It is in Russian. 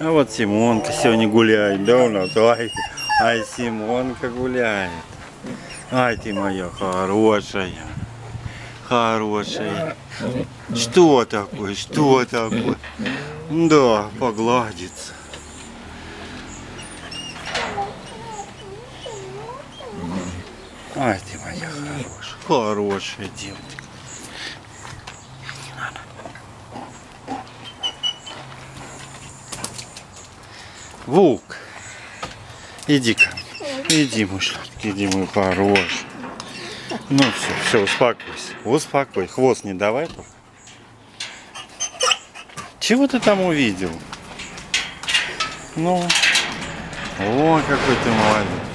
А вот Симонка сегодня гуляет, да, у нас? Ай, Симонка гуляет. Ай, ты моя хорошая. Хорошая. Что такое? Что такое? Да, погладится. Ай, ты моя хорошая. Хорошая девочка. Вук, иди ко мне. Иди, мой сладкий, иди, мой хороший. Ну все, успокойся. Успокой. Хвост не давай пока. Чего ты там увидел? Ну, о, какой ты молодец.